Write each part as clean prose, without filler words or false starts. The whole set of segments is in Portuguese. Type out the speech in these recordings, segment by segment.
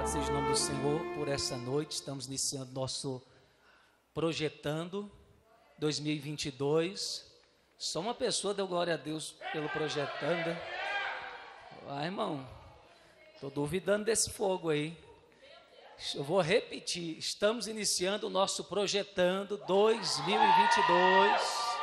Louvado seja o nome do Senhor por essa noite. Estamos iniciando nosso Projetando 2022. Só uma pessoa deu glória a Deus pelo Projetando. Ah, irmão, estou duvidando desse fogo aí. Eu vou repetir. Estamos iniciando o nosso Projetando 2022.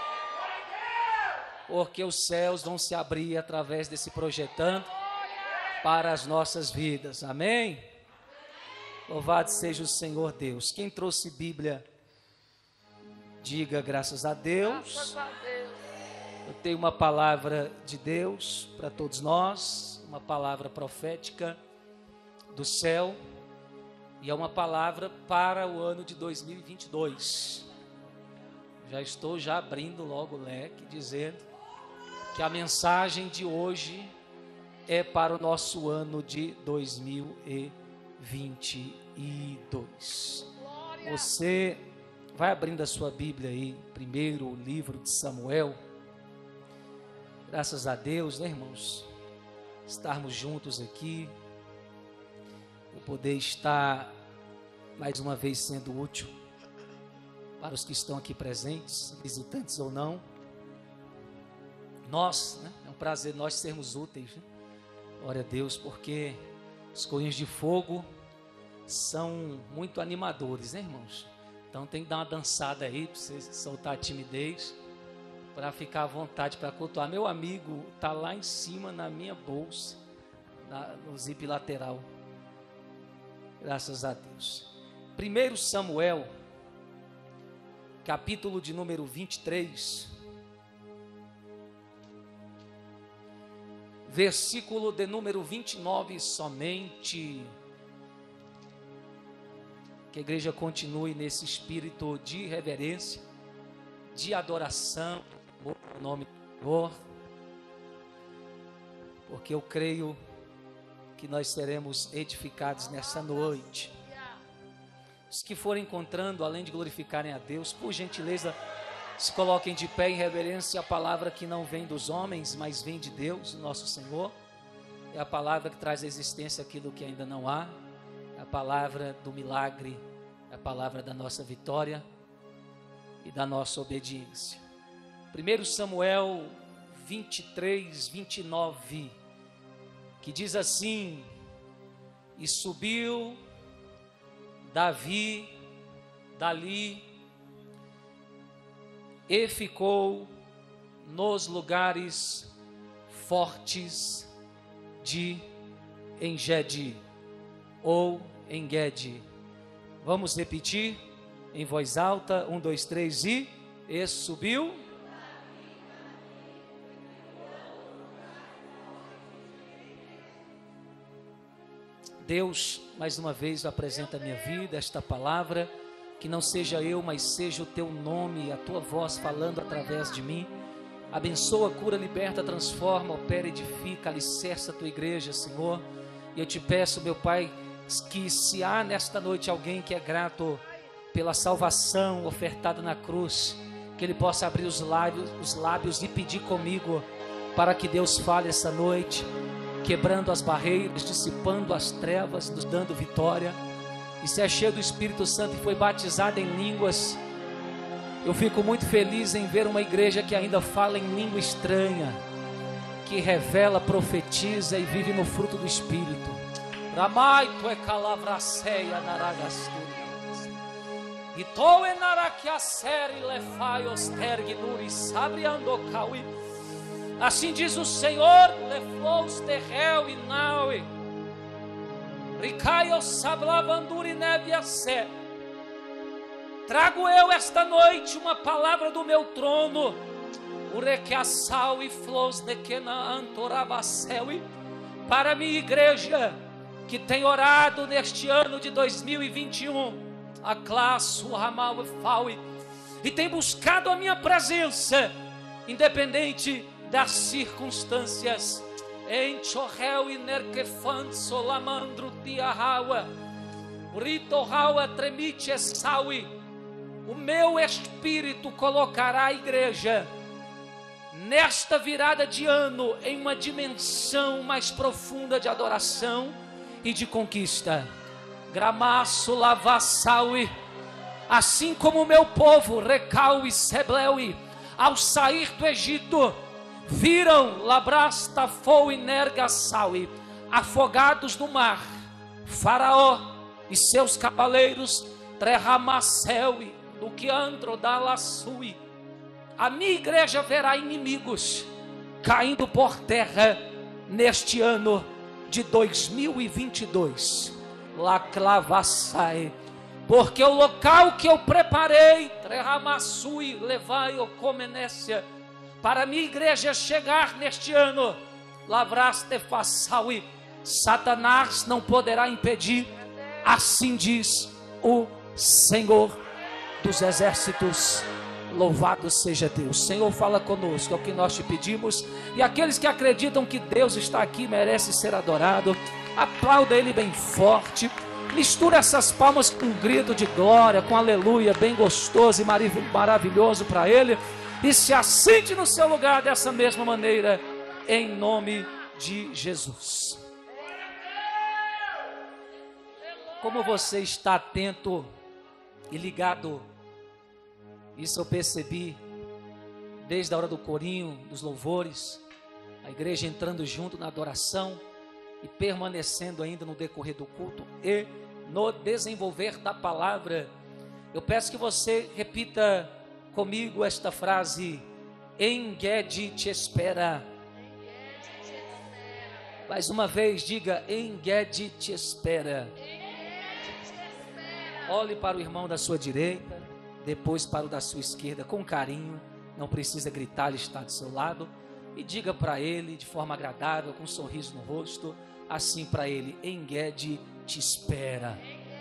Porque os céus vão se abrir através desse Projetando para as nossas vidas, amém? Louvado seja o Senhor Deus. Quem trouxe Bíblia, diga graças a Deus. Graças a Deus. Eu tenho uma palavra de Deus para todos nós, uma palavra profética do céu, e é uma palavra para o ano de 2022. Já estou abrindo logo o leque, dizendo que a mensagem de hoje é para o nosso ano de 2022. Glória. Você vai abrindo a sua Bíblia aí, primeiro o livro de Samuel. Graças a Deus, né, irmãos? Estarmos juntos aqui, eu poder estar mais uma vez sendo útil para os que estão aqui presentes, visitantes ou não. Nós, né, é um prazer nós sermos úteis, né? Glória a Deus, porque os coinhos de fogo são muito animadores, né, irmãos? Então tem que dar uma dançada aí para você soltar a timidez, para ficar à vontade para cultuar. Meu amigo está lá em cima na minha bolsa, no zip lateral. Graças a Deus. 1 Samuel, capítulo de número 23. Versículo de número 29 somente. Que a igreja continue nesse espírito de reverência, de adoração, no nome do Senhor. Porque eu creio que nós seremos edificados nessa noite. Os que forem encontrando, além de glorificarem a Deus, por gentileza, se coloquem de pé em reverência à palavra que não vem dos homens, mas vem de Deus, nosso Senhor. É a palavra que traz à existência aquilo que ainda não há. É a palavra do milagre, é a palavra da nossa vitória e da nossa obediência. 1 Samuel 23, 29, que diz assim: E subiu Davi dali e ficou nos lugares fortes de Engedi ou Engedi. Vamos repetir em voz alta, 1, 2, 3 e subiu. Deus, mais uma vez, apresenta a minha vida, esta palavra, que não seja eu, mas seja o teu nome, a tua voz falando através de mim. Abençoa, cura, liberta, transforma, opera, edifica, alicerça a tua igreja, Senhor. E eu te peço, meu Pai, que se há nesta noite alguém que é grato pela salvação ofertada na cruz, que ele possa abrir os lábios e pedir comigo, para que Deus fale essa noite, quebrando as barreiras, dissipando as trevas, nos dando vitória. E se é cheio do Espírito Santo e foi batizado em línguas, eu fico muito feliz em ver uma igreja que ainda fala em língua estranha, que revela, profetiza e vive no fruto do Espírito. Ramai tu é calavraceia naragasturias. E tu é naraquiaceri lefai ostergnuri sabriando caui. Assim diz o Senhor, leflous terreu e naue. Ricaio sablavanduri nebiacé. Trago eu esta noite uma palavra do meu trono. Urequiaçau e flous de quena antorabacéui. Para a minha igreja que tem orado neste ano de 2021. A classe, o ramal e faui. E tem buscado a minha presença, independente das circunstâncias. Em chorrel e nerquefant solamandro tiahawa. Ritohawa tremite saui. O meu espírito colocará a igreja nesta virada de ano em uma dimensão mais profunda de adoração e de conquista. gramaço lavassaui, assim como o meu povo, Recau e Sebleui, ao sair do Egito, viram Labrasta, Fou e Nergassaui, afogados no mar, Faraó e seus cavaleiros, Trehamassel, do que Andro da Lassui. A minha igreja verá inimigos caindo por terra neste ano de 2022. Laclavassai, porque o local que eu preparei, Trehamassui, levai o comenécia, para a minha igreja chegar neste ano, Lavrastefassaui, Satanás não poderá impedir, assim diz o Senhor dos exércitos. Louvado seja Deus. Senhor, fala conosco, é o que nós te pedimos, e aqueles que acreditam que Deus está aqui merece ser adorado, aplauda Ele bem forte, mistura essas palmas com um grito de glória, com aleluia, bem gostoso e maravilhoso para Ele, e se assente no seu lugar dessa mesma maneira, em nome de Jesus. Como você está atento e ligado, isso eu percebi desde a hora do corinho, dos louvores, a igreja entrando junto na adoração e permanecendo ainda no decorrer do culto e no desenvolver da palavra. Eu peço que você repita comigo esta frase: Engedi te espera. Mais uma vez, diga: Engedi te espera. Olhe para o irmão da sua direita, depois para o da sua esquerda, com carinho, não precisa gritar, ele está do seu lado, e diga para ele de forma agradável, com um sorriso no rosto, assim para ele: Engedi te espera.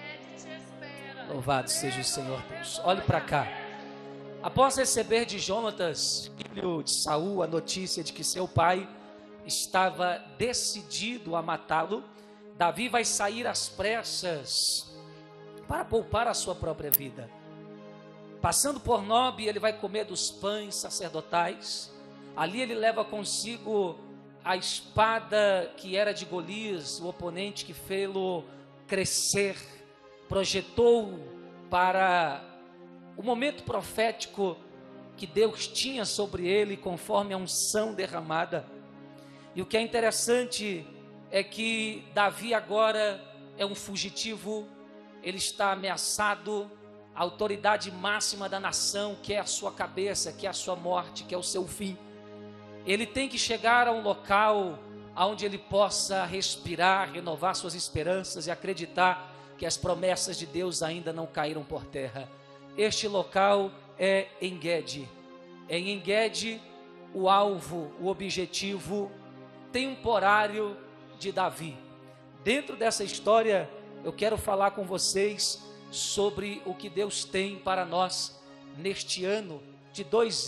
Louvado seja o Senhor Deus. Olhe para cá. Após receber de Jonatas, filho de Saul, a notícia de que seu pai estava decidido a matá-lo, Davi vai sair às pressas para poupar a sua própria vida. Passando por Nobe, ele vai comer dos pães sacerdotais. Ali ele leva consigo a espada que era de Golias, o oponente que fê-lo crescer, projetou para o momento profético que Deus tinha sobre ele, conforme a unção derramada. E o que é interessante é que Davi agora é um fugitivo, ele está ameaçado. A autoridade máxima da nação quer a sua cabeça, quer a sua morte, quer o seu fim. Ele tem que chegar a um local onde ele possa respirar, renovar suas esperanças e acreditar que as promessas de Deus ainda não caíram por terra. Este local é Engedi. Em Engedi, o alvo, o objetivo temporário de Davi. Dentro dessa história, eu quero falar com vocês sobre o que Deus tem para nós neste ano de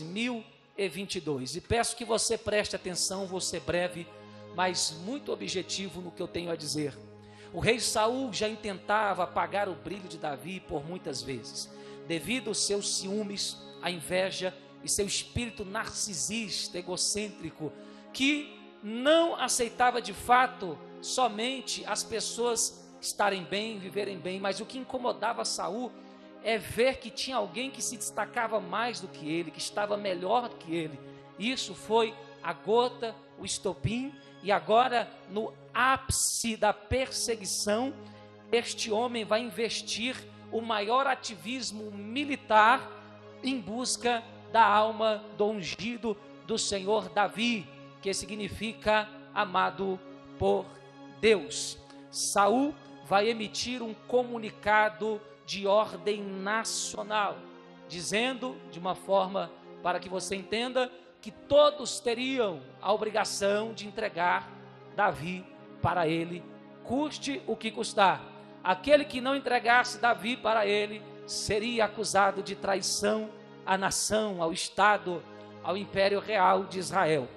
2022. E peço que você preste atenção, vou ser breve, mas muito objetivo no que eu tenho a dizer. O rei Saul já intentava apagar o brilho de Davi por muitas vezes, devido aos seus ciúmes, à inveja e seu espírito narcisista, egocêntrico, que não aceitava de fato somente as pessoas estarem bem, viverem bem, mas o que incomodava Saul é ver que tinha alguém que se destacava mais do que ele, que estava melhor do que ele. Isso foi a gota, o estopim, e agora no ápice da perseguição, este homem vai investir o maior ativismo militar em busca da alma do ungido do Senhor Davi, que significa amado por Deus. Saul vai emitir um comunicado de ordem nacional, dizendo, de uma forma para que você entenda, que todos teriam a obrigação de entregar Davi para ele, custe o que custar. Aquele que não entregasse Davi para ele seria acusado de traição à nação, ao Estado, ao Império Real de Israel.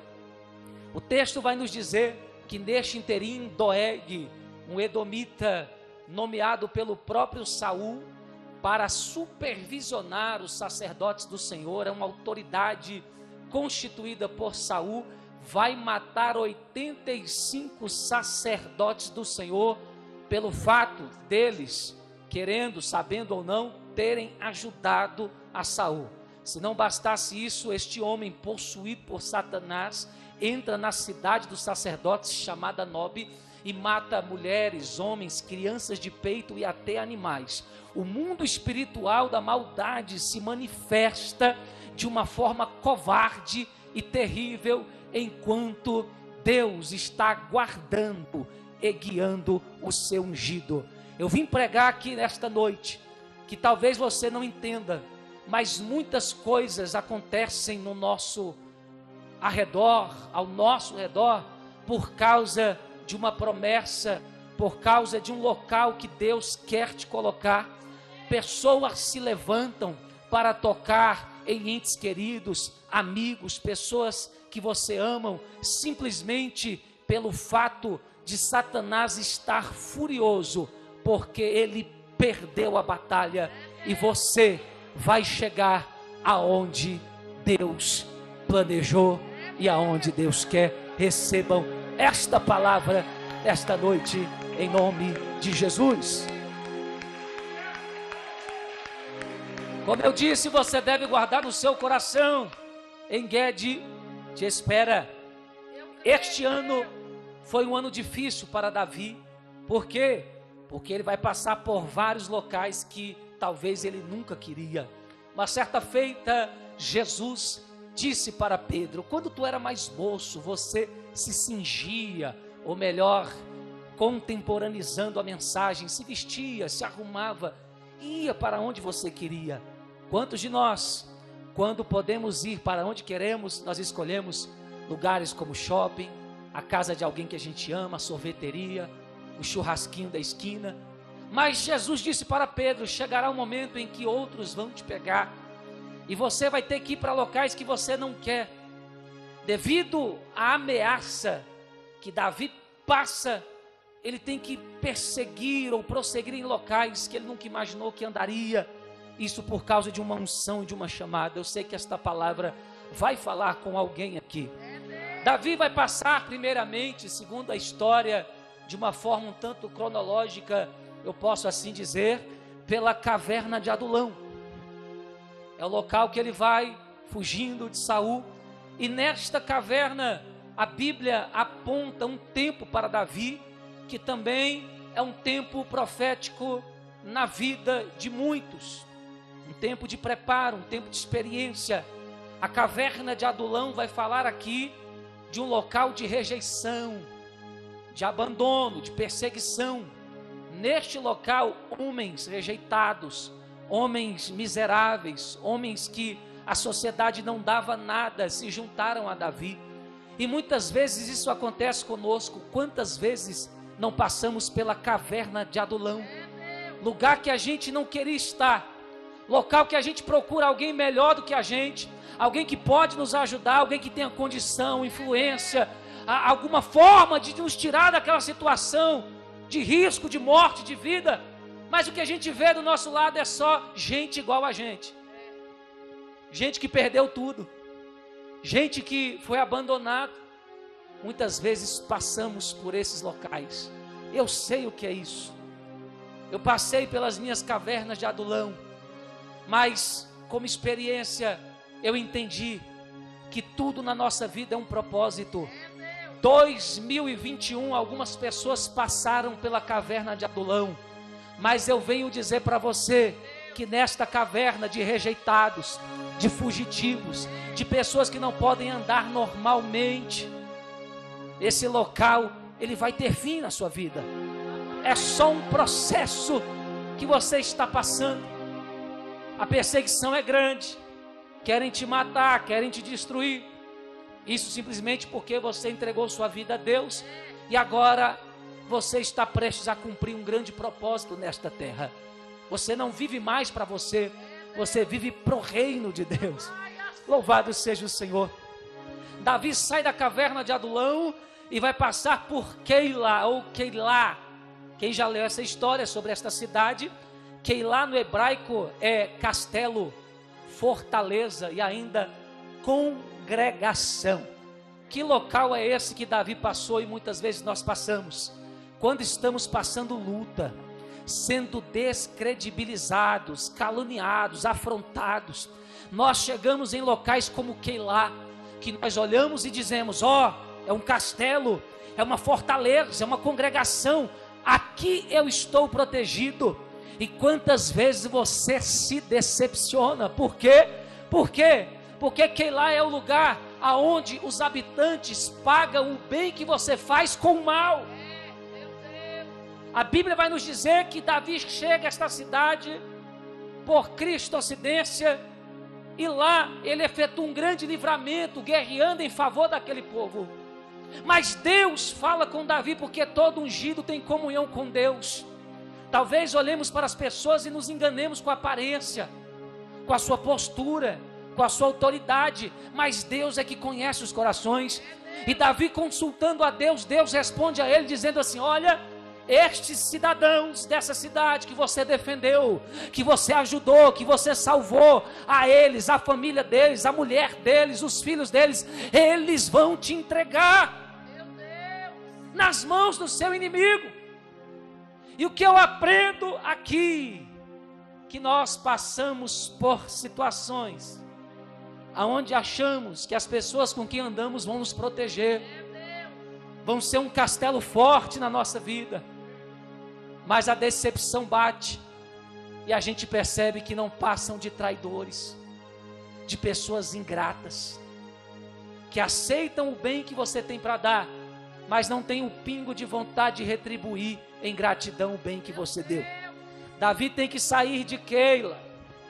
O texto vai nos dizer que neste interim, Doeg, um edomita nomeado pelo próprio Saul para supervisionar os sacerdotes do Senhor, é uma autoridade constituída por Saul, vai matar 85 sacerdotes do Senhor pelo fato deles, querendo, sabendo ou não, terem ajudado a Saul. Se não bastasse isso, este homem possuído por Satanás entra na cidade dos sacerdotes chamada Nobe e mata mulheres, homens, crianças de peito e até animais. O mundo espiritual da maldade se manifesta de uma forma covarde e terrível, enquanto Deus está guardando e guiando o seu ungido. Eu vim pregar aqui nesta noite, que talvez você não entenda, mas muitas coisas acontecem no nosso arredor, ao nosso redor, por causa de uma promessa, por causa de um local que Deus quer te colocar. Pessoas se levantam para tocar em entes queridos, amigos, pessoas que você ama, simplesmente pelo fato de Satanás estar furioso, porque ele perdeu a batalha, e você vai chegar aonde Deus planejou e aonde Deus quer. Recebam esta palavra esta noite, em nome de Jesus. Como eu disse, você deve guardar no seu coração. En-Gedi te espera. Este ano foi um ano difícil para Davi. Por quê? Porque ele vai passar por vários locais que talvez ele nunca queria. Uma certa feita, Jesus disse para Pedro: quando tu era mais moço, você se cingia, ou melhor, contemporaneizando a mensagem, se vestia, se arrumava, ia para onde você queria. Quantos de nós, quando podemos ir para onde queremos, nós escolhemos lugares como shopping, a casa de alguém que a gente ama, a sorveteria, o churrasquinho da esquina? Mas Jesus disse para Pedro: chegará um momento em que outros vão te pegar, e você vai ter que ir para locais que você não quer. Devido à ameaça que Davi passa, ele tem que perseguir ou prosseguir em locais que ele nunca imaginou que andaria. Isso por causa de uma unção e de uma chamada. Eu sei que esta palavra vai falar com alguém aqui. Davi vai passar primeiramente, segundo a história, de uma forma um tanto cronológica, eu posso assim dizer, pela caverna de Adulão. É o local que ele vai fugindo de Saul, e nesta caverna a Bíblia aponta um tempo para Davi, que também é um tempo profético na vida de muitos, um tempo de preparo, um tempo de experiência. A caverna de Adulão vai falar aqui de um local de rejeição, de abandono, de perseguição. Neste local, homens rejeitados, homens miseráveis, homens que a sociedade não dava nada, se juntaram a Davi. E muitas vezes isso acontece conosco. Quantas vezes não passamos pela caverna de Adulão, lugar que a gente não queria estar, local que a gente procura alguém melhor do que a gente, alguém que pode nos ajudar, alguém que tenha condição, influência, alguma forma de nos tirar daquela situação de risco, de morte, de vida. Mas o que a gente vê do nosso lado é só gente igual a gente, gente que perdeu tudo, gente que foi abandonado. Muitas vezes passamos por esses locais. Eu sei o que é isso. Eu passei pelas minhas cavernas de Adulão, mas como experiência eu entendi que tudo na nossa vida é um propósito. 2021, algumas pessoas passaram pela caverna de Adulão, mas eu venho dizer para você que nesta caverna de rejeitados, de fugitivos, de pessoas que não podem andar normalmente, esse local, ele vai ter fim na sua vida. É só um processo que você está passando. A perseguição é grande, querem te matar, querem te destruir. Isso simplesmente porque você entregou sua vida a Deus e agora você está prestes a cumprir um grande propósito nesta terra. Você não vive mais para você, você vive para o reino de Deus. Louvado seja o Senhor. Davi sai da caverna de Adulão e vai passar por Keila ou Keilá. Quem já leu essa história sobre esta cidade? Keilá no hebraico é castelo, fortaleza e ainda congregação. Que local é esse que Davi passou e muitas vezes nós passamos? quando estamos passando luta, sendo descredibilizados, caluniados, afrontados, nós chegamos em locais como Keilá, que nós olhamos e dizemos: é um castelo, é uma fortaleza, é uma congregação, aqui eu estou protegido. E quantas vezes você se decepciona? Por quê? Porque Keilá é o lugar aonde os habitantes pagam o bem que você faz com o mal. A Bíblia vai nos dizer que Davi chega a esta cidade por cristocência, e lá ele efetua um grande livramento, guerreando em favor daquele povo. Mas Deus fala com Davi, porque todo ungido tem comunhão com Deus. Talvez olhemos para as pessoas e nos enganemos com a aparência, com a sua postura, com a sua autoridade, mas Deus é que conhece os corações. E Davi, consultando a Deus, Deus responde a ele dizendo assim: olha, estes cidadãos dessa cidade que você defendeu, que você ajudou, que você salvou, a eles, a família deles, a mulher deles, os filhos deles, eles vão te entregar nas mãos do seu inimigo. E o que eu aprendo aqui, que nós passamos por situações aonde achamos que as pessoas com quem andamos vão nos proteger, vão ser um castelo forte na nossa vida, mas a decepção bate, e a gente percebe que não passam de traidores, de pessoas ingratas, que aceitam o bem que você tem para dar, mas não tem um pingo de vontade de retribuir em gratidão o bem que você deu. Davi tem que sair de Keila.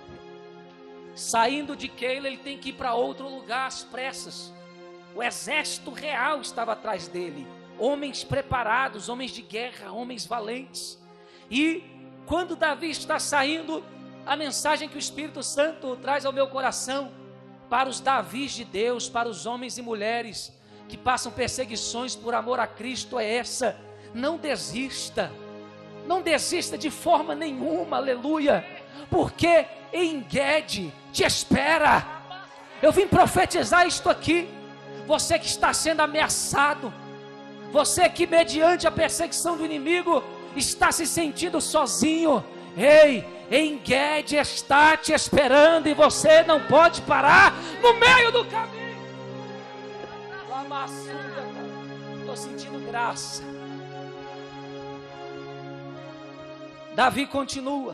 Saindo de Keila, ele tem que ir para outro lugar às pressas. O exército real estava atrás dele, homens preparados, homens de guerra, homens valentes. E quando Davi está saindo, a mensagem que o Espírito Santo traz ao meu coração, para os Davis de Deus, para os homens e mulheres que passam perseguições por amor a Cristo, é essa: não desista, não desista de forma nenhuma, aleluia, porque En-Gedi te espera. Eu vim profetizar isto aqui. Você que está sendo ameaçado, você que mediante a perseguição do inimigo está se sentindo sozinho, ei, En-Gedi está te esperando, e você não pode parar no meio do caminho. Estou sentindo graça. Davi continua.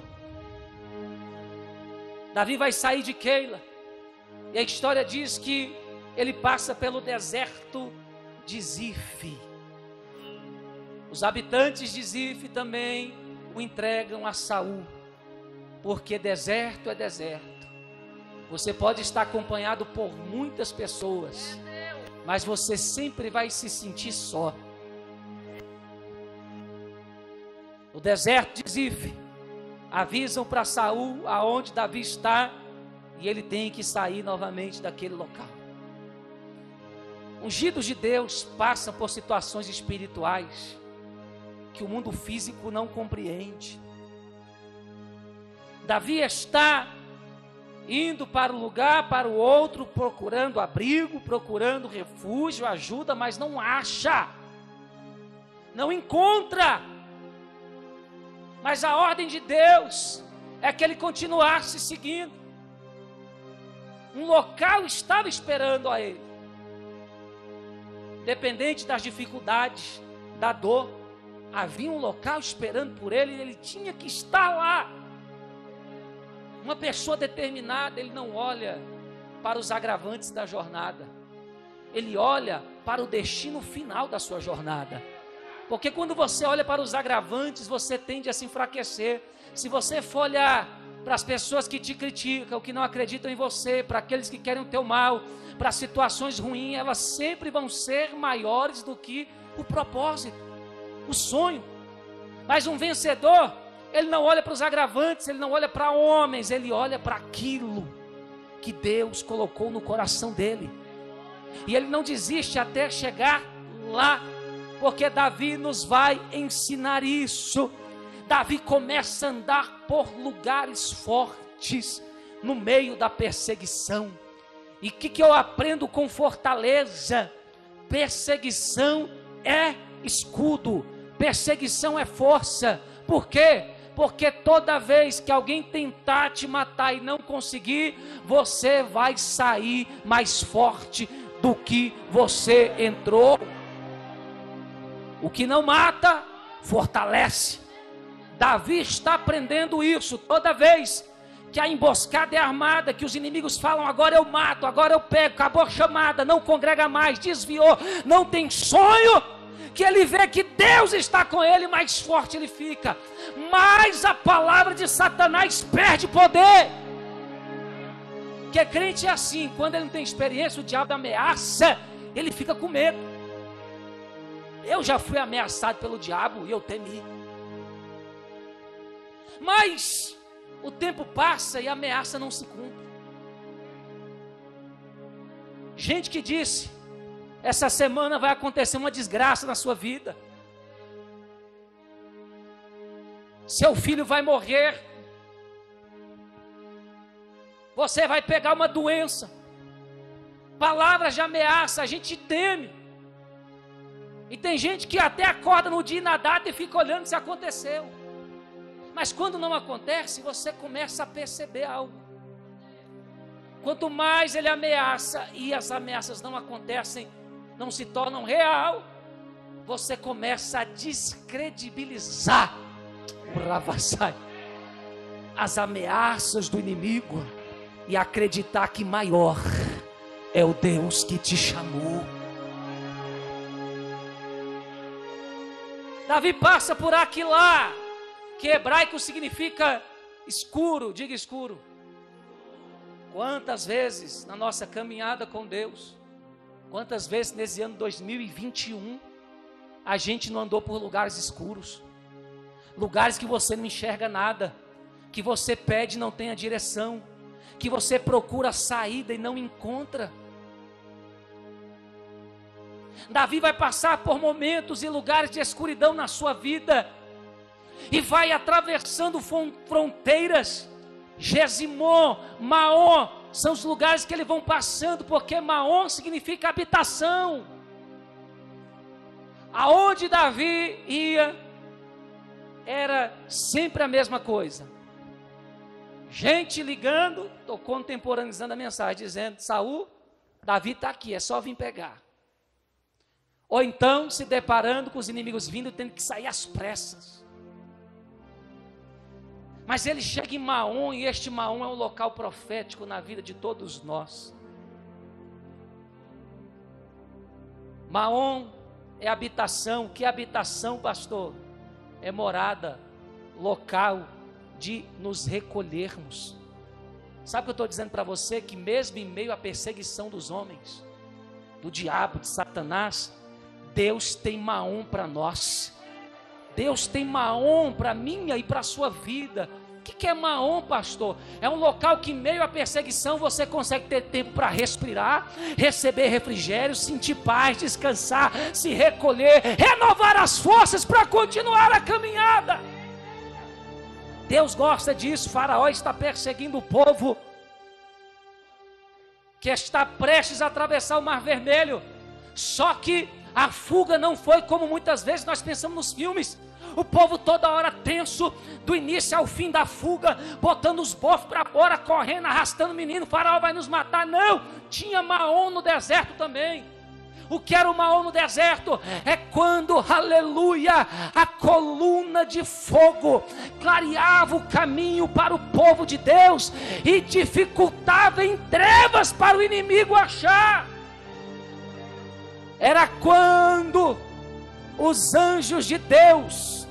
Davi vai sair de Keila, e a história diz que ele passa pelo deserto de Zif. Os habitantes de Zif também o entregam a Saul, porque deserto é deserto. Você pode estar acompanhado por muitas pessoas, mas você sempre vai se sentir só. O deserto de Zif, avisam para Saul aonde Davi está, e ele tem que sair novamente daquele local. Ungidos de Deus passam por situações espirituais que o mundo físico não compreende. Davi está indo para um lugar, para o outro, procurando abrigo, procurando refúgio, ajuda, mas não acha, não encontra. Mas a ordem de Deus é que ele continuasse seguindo. Um local estava esperando a ele. Independente das dificuldades, da dor, havia um local esperando por ele, e ele tinha que estar lá. Uma pessoa determinada, ele não olha para os agravantes da jornada, ele olha para o destino final da sua jornada. Porque quando você olha para os agravantes, você tende a se enfraquecer. Se você for olhar para as pessoas que te criticam, que não acreditam em você, para aqueles que querem o teu mal, para situações ruins, elas sempre vão ser maiores do que o propósito, o sonho. Mas um vencedor, ele não olha para os agravantes, ele não olha para homens, ele olha para aquilo que Deus colocou no coração dele. E ele não desiste até chegar lá, porque Davi nos vai ensinar isso. Davi começa a andar por lugares fortes no meio da perseguição. E o que eu aprendo com Fortaleza? Perseguição é escudo, perseguição é força. Por quê? Porque toda vez que alguém tentar te matar e não conseguir, você vai sair mais forte do que você entrou. O que não mata, fortalece. Davi está aprendendo isso. Toda vez que a emboscada é armada, que os inimigos falam, agora eu mato, agora eu pego, acabou a chamada, não congrega mais, desviou, não tem sonho, que ele vê que Deus está com ele, mais forte ele fica. Mas a palavra de Satanás perde poder. Porque crente é assim, quando ele não tem experiência, o diabo ameaça, ele fica com medo. Eu já fui ameaçado pelo diabo e eu temi. Mas o tempo passa e a ameaça não se cumpre. Gente que disse, essa semana vai acontecer uma desgraça na sua vida. Seu filho vai morrer. Você vai pegar uma doença. Palavras de ameaça, a gente teme. E tem gente que até acorda no dia e na data e fica olhando se aconteceu. Mas quando não acontece, você começa a perceber algo. Quanto mais ele ameaça e as ameaças não acontecem, não se tornam real, você começa a descredibilizar as ameaças do inimigo e acreditar que maior é o Deus que te chamou. Davi passa por Aquilá, que hebraico significa escuro, diga escuro. Quantas vezes na nossa caminhada com Deus, quantas vezes nesse ano 2021, a gente não andou por lugares escuros, lugares que você não enxerga nada, que você pede e não tem a direção, que você procura a saída e não encontra. Davi vai passar por momentos e lugares de escuridão na sua vida, e vai atravessando fronteiras. Gesimon, Maom, são os lugares que eles vão passando, porque Maom significa habitação. Aonde Davi ia, era sempre a mesma coisa. Gente ligando, estou contemporaneizando a mensagem, dizendo, Saul, Davi está aqui, é só vir pegar. Ou então, se deparando com os inimigos vindo, tendo que sair às pressas. Mas ele chega em Maom, e este Maom é um local profético na vida de todos nós. Maom é habitação. Que habitação, pastor? É morada, local de nos recolhermos. Sabe o que eu estou dizendo para você? Que mesmo em meio à perseguição dos homens, do diabo, de Satanás, Deus tem Maom para nós. Deus tem Maom para a minha e para a sua vida. O que é Maom, pastor? É um local que em meio à perseguição você consegue ter tempo para respirar, receber refrigério, sentir paz, descansar, se recolher, renovar as forças para continuar a caminhada. Deus gosta disso. Faraó está perseguindo o povo que está prestes a atravessar o Mar Vermelho. Só que a fuga não foi como muitas vezes nós pensamos nos filmes. O povo toda hora tenso, do início ao fim da fuga, botando os bofos para fora, correndo, arrastando o menino, o faraó vai nos matar. Não, tinha Maom no deserto também. O que era o Maom no deserto? É quando, aleluia, a coluna de fogo clareava o caminho para o povo de Deus e dificultava em trevas para o inimigo achar. Era quando os anjos de Deus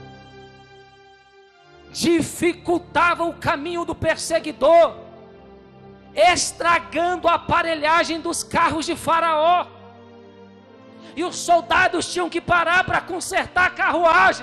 dificultavam o caminho do perseguidor, estragando a aparelhagem dos carros de Faraó, e os soldados tinham que parar para consertar a carruagem,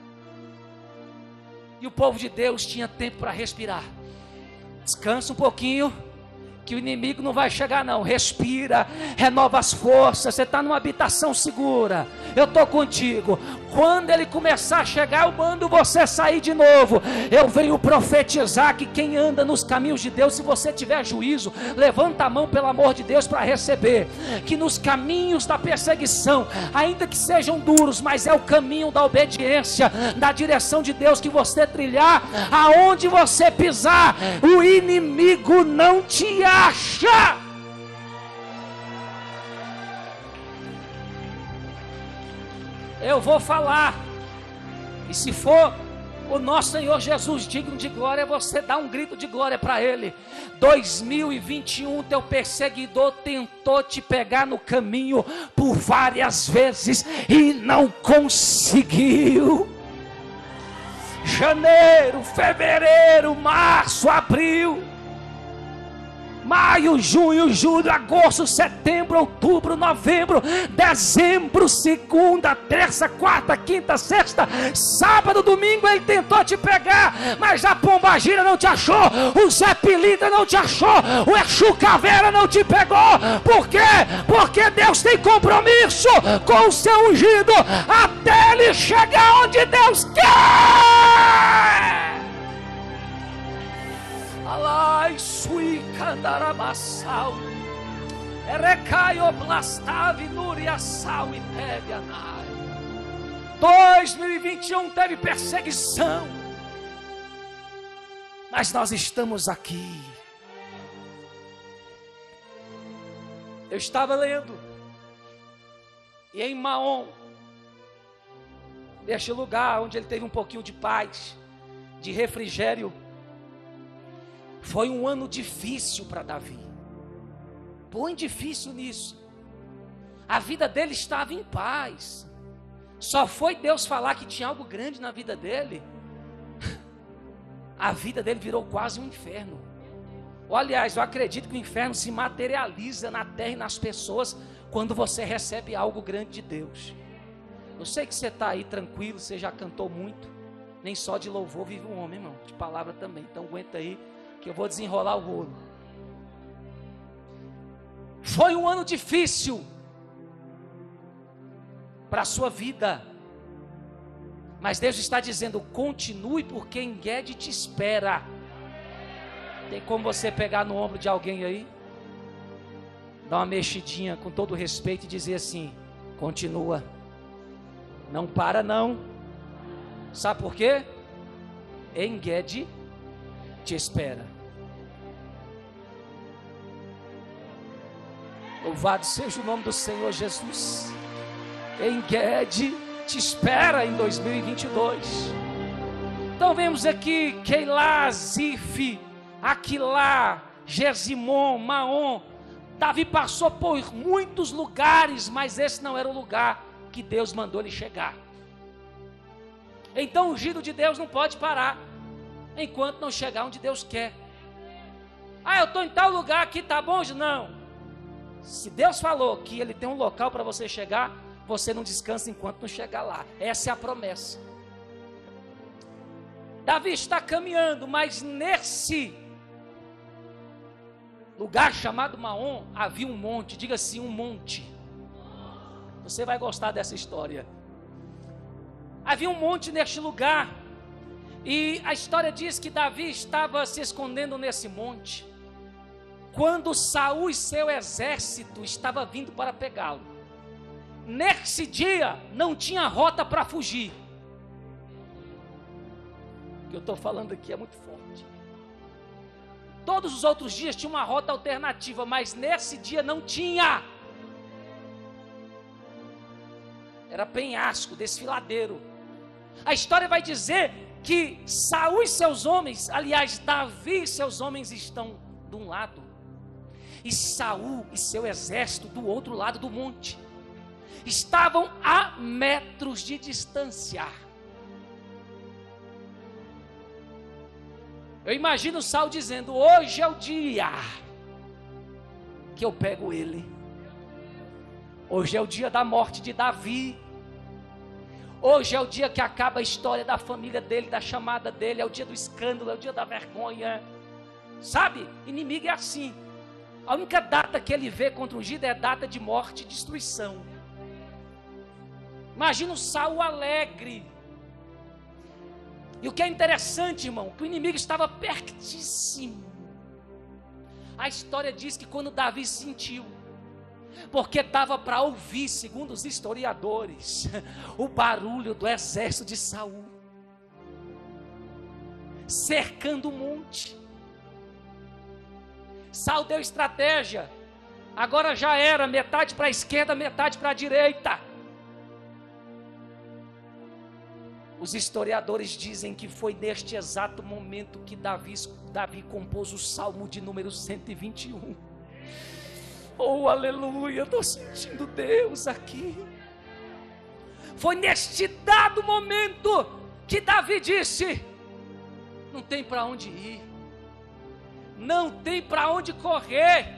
e o povo de Deus tinha tempo para respirar. Descansa um pouquinho, que o inimigo não vai chegar não. Respira, renova as forças. Você está numa habitação segura, eu estou contigo. Quando ele começar a chegar, eu mando você sair de novo. Eu venho profetizar que quem anda nos caminhos de Deus, se você tiver juízo, levanta a mão pelo amor de Deus para receber. Que nos caminhos da perseguição, ainda que sejam duros, mas é o caminho da obediência, da direção de Deus que você trilhar, aonde você pisar, o inimigo não te acha. Eu vou falar, e se for o nosso Senhor Jesus digno de glória, você dá um grito de glória para Ele. 2021, teu perseguidor tentou te pegar no caminho por várias vezes e não conseguiu. Janeiro, fevereiro, março, abril, maio, junho, julho, agosto, setembro, outubro, novembro, dezembro, segunda, terça, quarta, quinta, sexta, sábado, domingo, ele tentou te pegar, mas a pombagira não te achou, o Zé Pilintra não te achou, o Exu Caveira não te pegou. Por quê? Porque Deus tem compromisso com o seu ungido até ele chegar onde Deus quer. Alai sui candarabassau, erecaio blastave nuriassau e teve anai. 2021 teve perseguição, mas nós estamos aqui. Eu estava lendo, e em Maom, neste lugar onde ele teve um pouquinho de paz, de refrigério, foi um ano difícil para Davi, bem difícil nisso. A vida dele estava em paz, só foi Deus falar que tinha algo grande na vida dele, a vida dele virou quase um inferno. Aliás, eu acredito que o inferno se materializa na terra e nas pessoas quando você recebe algo grande de Deus. Eu sei que você está aí tranquilo, você já cantou muito, nem só de louvor vive um homem, irmão, de palavra também, então aguenta aí, que eu vou desenrolar o rolo. Foi um ano difícil para a sua vida, mas Deus está dizendo: continue, porque Engedi te espera. Tem como você pegar no ombro de alguém aí, dar uma mexidinha com todo respeito e dizer assim: continua, não para não. Sabe por quê? Engedi te espera. Louvado seja o nome do Senhor Jesus. Engedi te espera em 2022. Então vemos aqui Keilah, Zif, Aquilá, Gesimon, Maom. Davi passou por muitos lugares, mas esse não era o lugar que Deus mandou ele chegar. Então o ungido de Deus não pode parar enquanto não chegar onde Deus quer. Ah, eu estou em tal lugar aqui, tá bom? Não. Se Deus falou que Ele tem um local para você chegar, você não descansa enquanto não chegar lá. Essa é a promessa. Davi está caminhando, mas nesse lugar chamado Maom havia um monte. Diga assim, um monte. Você vai gostar dessa história. Havia um monte neste lugar, e a história diz que Davi estava se escondendo nesse monte, quando Saul e seu exército estava vindo para pegá-lo. Nesse dia não tinha rota para fugir. O que eu estou falando aqui é muito forte. Todos os outros dias tinha uma rota alternativa, mas nesse dia não tinha. Era penhasco, desfiladeiro. A história vai dizer que Saul e seus homens, aliás, Davi e seus homens estão de um lado, e Saul e seu exército do outro lado do monte. Estavam a metros de distância. Eu imagino Saul dizendo: hoje é o dia que eu pego ele. Hoje é o dia da morte de Davi. Hoje é o dia que acaba a história da família dele, da chamada dele. É o dia do escândalo, é o dia da vergonha. Sabe, inimigo é assim. A única data que ele vê contra o ungido é a data de morte e destruição. Imagina o Saul alegre. E o que é interessante, irmão, que o inimigo estava pertíssimo. A história diz que quando Davi sentiu, porque estava para ouvir, segundo os historiadores, o barulho do exército de Saul cercando o monte. Saul deu estratégia. Agora já era metade para a esquerda, metade para a direita. Os historiadores dizem que foi neste exato momento que Davi compôs o Salmo de número 121. Oh, aleluia, estou sentindo Deus aqui. Foi neste dado momento que Davi disse: não tem para onde ir, não tem para onde correr.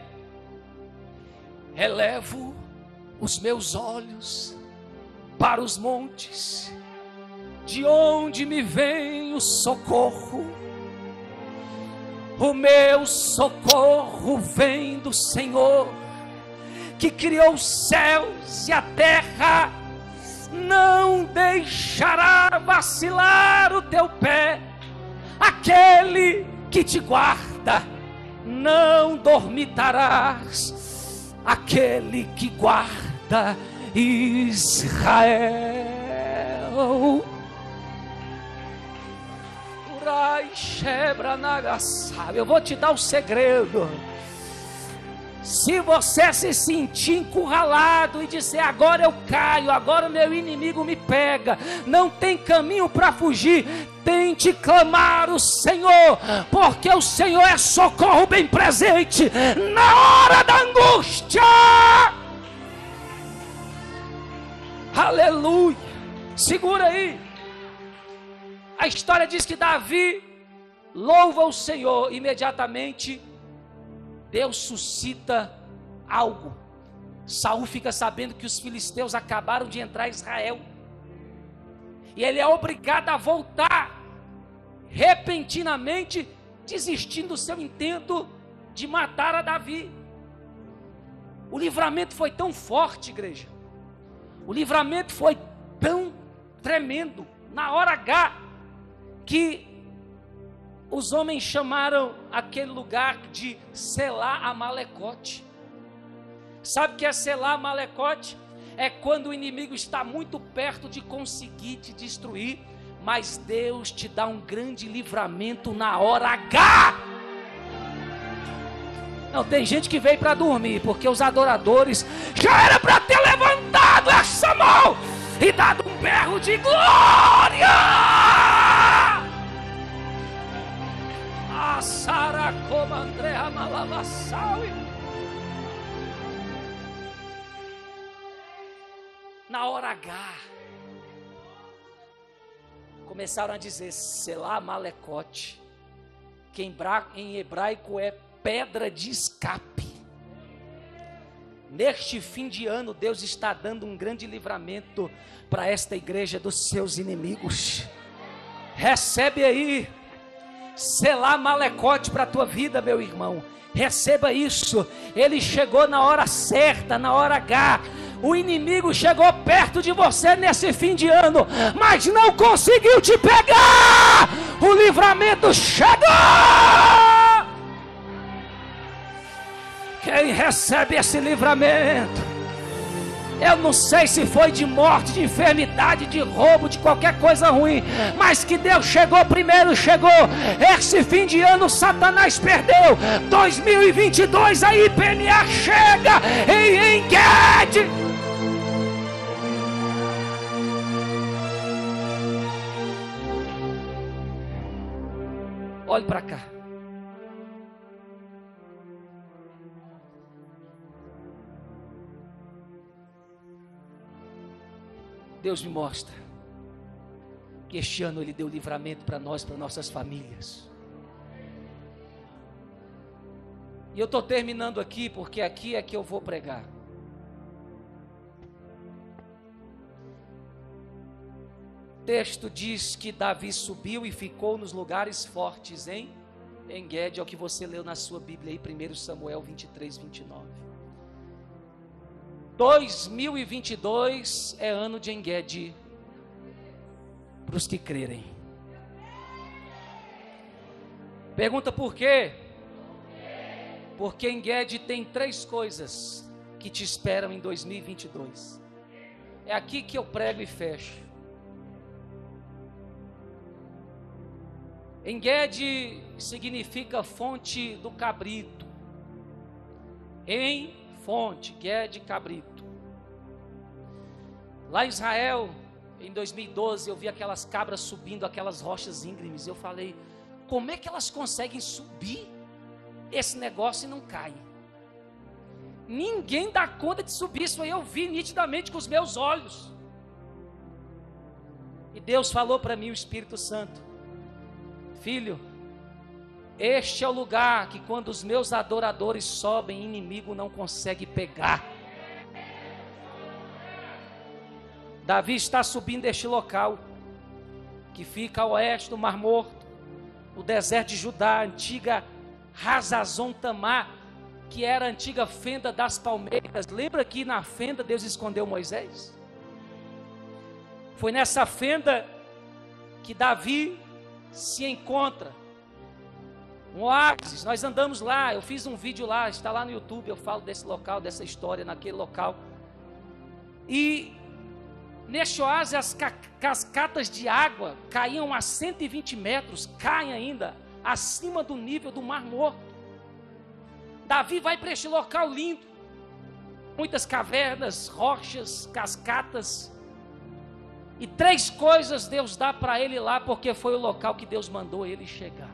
Elevo os meus olhos para os montes, de onde me vem o socorro? O meu socorro vem do Senhor, que criou os céus e a terra. Não deixará vacilar o teu pé. Aquele que te guarda, não dormitarás. Aquele que guarda Israel. Eu vou te dar um segredo. Se você se sentir encurralado e dizer: agora eu caio, agora meu inimigo me pega, não tem caminho para fugir, tente clamar o Senhor, porque o Senhor é socorro bem presente na hora da angústia. Aleluia. Segura aí. A história diz que Davi louva o Senhor. Imediatamente Deus suscita algo. Saul fica sabendo que os filisteus acabaram de entrar em Israel, e ele é obrigado a voltar repentinamente, desistindo do seu intento de matar a Davi. O livramento foi tão forte, igreja, o livramento foi tão tremendo, na hora H, que os homens chamaram aquele lugar de Selá Amalecote. Sabe o que é Selá Amalecote? É quando o inimigo está muito perto de conseguir te destruir, mas Deus te dá um grande livramento na hora H. Não, tem gente que veio para dormir, porque os adoradores já era para ter levantado essa mão e dado um berro de glória. Saracoma Andrea Malavassau. Na hora H, começaram a dizer Selá Malecote, que em hebraico é pedra de escape. Neste fim de ano, Deus está dando um grande livramento para esta igreja dos seus inimigos. Recebe aí Selá Malecote para a tua vida, meu irmão. Receba isso. Ele chegou na hora certa, na hora H. O inimigo chegou perto de você nesse fim de ano, mas não conseguiu te pegar. O livramento chegou. Quem recebe esse livramento? Eu não sei se foi de morte, de enfermidade, de roubo, de qualquer coisa ruim, mas que Deus chegou primeiro, chegou. Esse fim de ano Satanás perdeu. 2022 a IPMA chega em Engedi. Olhe para cá. Deus me mostra que este ano Ele deu livramento para nós, para nossas famílias. E eu estou terminando aqui, porque aqui é que eu vou pregar. O texto diz que Davi subiu e ficou nos lugares fortes em Engedi, é o que você leu na sua Bíblia aí, 1 Samuel 23, 29. 2022 é ano de Engedi para os que crerem. Pergunta por quê? Porque Engedi tem 3 coisas que te esperam em 2022. É aqui que eu prego e fecho. Engedi significa fonte do cabrito. Em fonte, Gede, cabrito. Lá em Israel, em 2012, eu vi aquelas cabras subindo aquelas rochas íngremes. Eu falei, como é que elas conseguem subir esse negócio e não caem? Ninguém dá conta de subir isso aí. Eu vi nitidamente com os meus olhos. E Deus falou para mim, o Espírito Santo, filho, este é o lugar que quando os meus adoradores sobem, inimigo não consegue pegar. Davi está subindo este local, que fica a oeste do Mar Morto, no deserto de Judá, a antiga Hazazon Tamar, que era a antiga fenda das palmeiras. Lembra que na fenda Deus escondeu Moisés? Foi nessa fenda que Davi se encontra. Um oásis, nós andamos lá, eu fiz um vídeo lá, está lá no YouTube, eu falo desse local, dessa história naquele local. E neste oásis as cascatas de água caíam a 120 metros, caem ainda acima do nível do Mar Morto. Davi vai para este local lindo, muitas cavernas, rochas, cascatas, e 3 coisas Deus dá para ele lá, porque foi o local que Deus mandou ele chegar.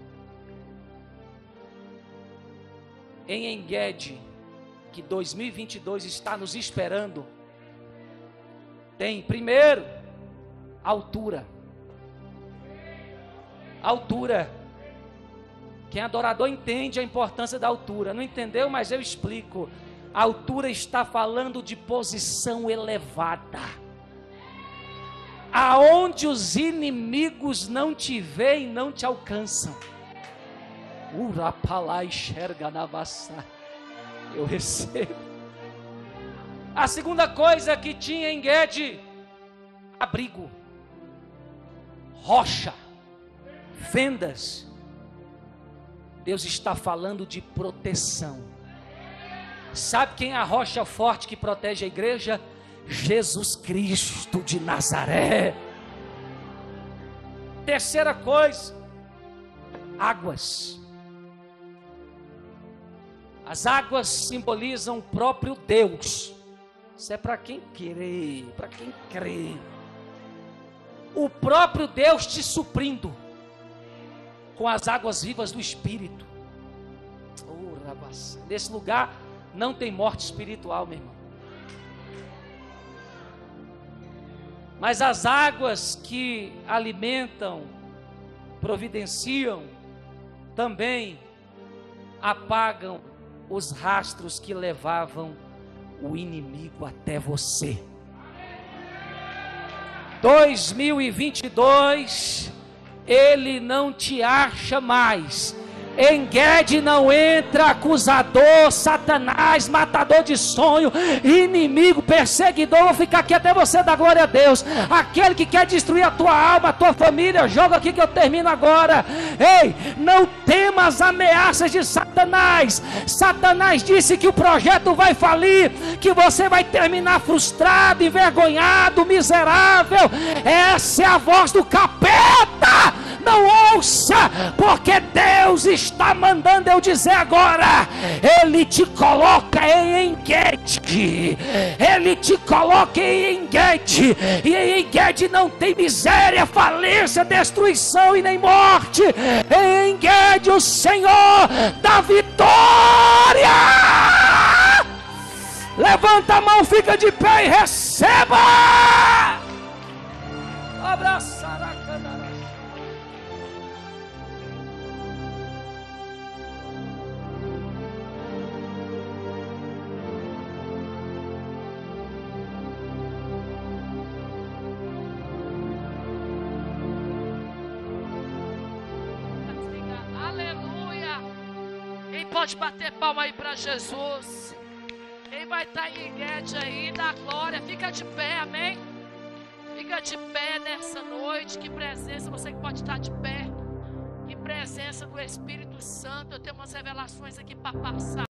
Em Engedi, que 2022 está nos esperando, tem primeiro, altura. Altura. Quem é adorador entende a importância da altura. Não entendeu? Mas eu explico. A altura está falando de posição elevada. Aonde os inimigos não te veem, não te alcançam. Urapalá enxerga na vassa. Eu recebo. A segunda coisa que tinha em Engedi, abrigo, rocha, fendas. Deus está falando de proteção. Sabe quem é a rocha forte que protege a igreja? Jesus Cristo de Nazaré. Terceira coisa, águas. As águas simbolizam o próprio Deus. Isso é para quem crê, para quem crê. O próprio Deus te suprindo com as águas vivas do Espírito. Nesse lugar não tem morte espiritual, meu irmão. Mas as águas que alimentam, providenciam, também apagam os rastros que levavam o inimigo até você. 2022, ele não te acha mais. Engedi não entra, acusador, Satanás, matador de sonho, inimigo, perseguidor. Vou ficar aqui até você dar glória a Deus. Aquele que quer destruir a tua alma, a tua família, joga aqui que eu termino agora. Ei, não temas ameaças de Satanás. Satanás disse que o projeto vai falir, que você vai terminar frustrado, envergonhado, miserável. Essa é a voz do capeta. Não ouça, porque Deus está mandando eu dizer agora. Ele te coloca em Engedi. Ele te coloca em Engedi. E em Engedi não tem miséria, falência, destruição e nem morte. Em Engedi o Senhor dá vitória. Levanta a mão, fica de pé e receba. Abraçar a cana. Pode bater palma aí para Jesus. Quem vai estar em Iguete aí, dá glória, fica de pé, amém? Fica de pé nessa noite, que presença, você que pode estar de pé, que presença do Espírito Santo. Eu tenho umas revelações aqui para passar.